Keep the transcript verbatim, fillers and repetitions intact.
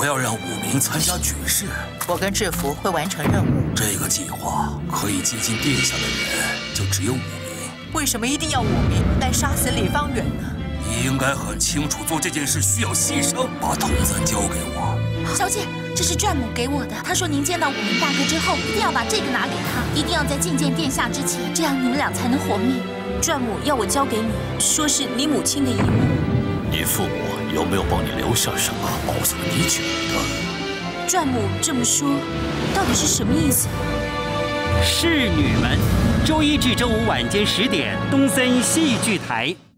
我要让武明参加举事。 我跟制服会完成任务。 这个计划可以接近殿下的人，就只有武明。 为什么一定要武明来杀死李方远呢？ 你应该很清楚，做这件事需要牺牲。把铜簪交给我。 小姐，这是传母给我的。她说您见到武明大哥之后，一定要把这个拿给他，一定要在觐见殿下之前，这样你们俩才能活命。传母要我交给你，说是你母亲的遗物。 你父母有没有帮你留下什么保存你久的？ 传母这么说，到底是什么意思？ 侍女们，周一至周五晚间十点，东森戏剧台。